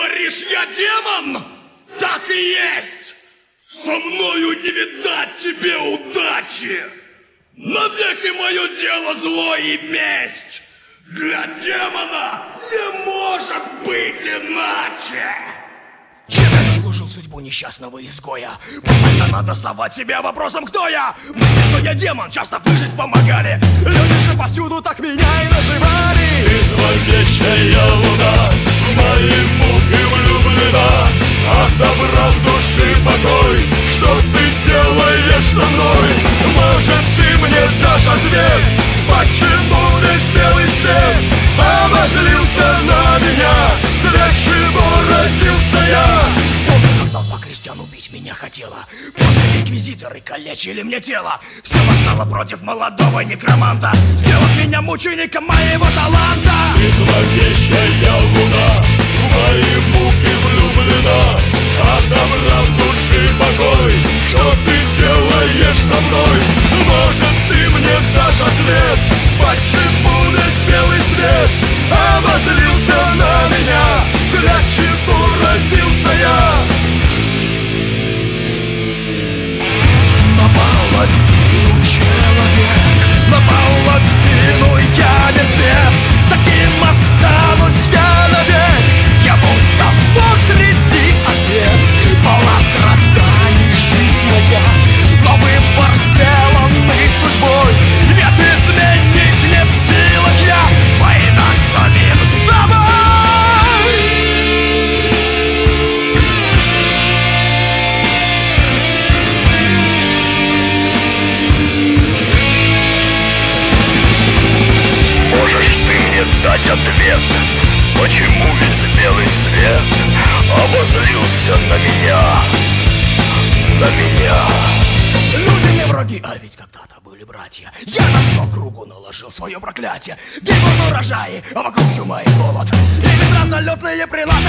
говоришь, я демон? Так и есть! Со мною не видать тебе удачи! Навеки мое дело зло и месть! Для демона не может быть иначе! Чем я заслужил судьбу несчастного изгоя? Постоянно доставать себя вопросом, кто я? Мысли, что я демон, часто выжить помогали. Люди же повсюду так меня и называли. Ты зловещая луна, в мои муки влюблена. От добра в душе покой, что ты делаешь со мной? Может, ты мне дашь ответ, почему весь белый свет обозлился на меня? Для чего родился я? Помню, как толпа крестьян убить меня хотела. После инквизиторы калечили мне тело. Все восстало против молодого некроманта, сделав меня мучеником моего таланта. Ты зловещая луна, в мои муки влюблена. От добра в душе покой, что ты делаешь со мной? Может, ты мне дашь ответ, почему весь белый свет обозлился на меня? Для чего родился я? Наполовину человек, наполовину я мертвец. Таким останусь я навек. Я будто волк среди овец. Полна страданий жизнь моя, но выбор сделанный судьбой. Нет, изменить не в силах я. Война с самим собой. Можешь ты мне дать ответ, почему весь белый свет обозлился на меня? На меня. Люди мне враги, а ведь когда-то были братья. Я на всю округу наложил свое проклятие. Гибнут урожаи, а вокруг чума и голод. И ветра залетные приносят